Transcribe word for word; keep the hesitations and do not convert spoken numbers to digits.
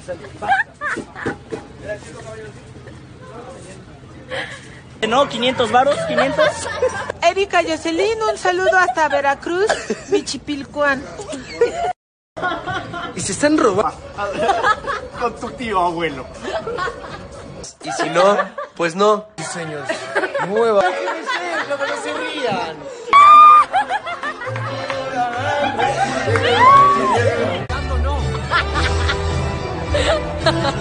¿No? ¿quinientos varos? ¿quinientos? Erika Jocelyn, un saludo hasta Veracruz, Michipilcuán. Y se están robando. Con tu tío abuelo. Y si no, pues no. Sí, señor. Nueva. No, no se rían. No.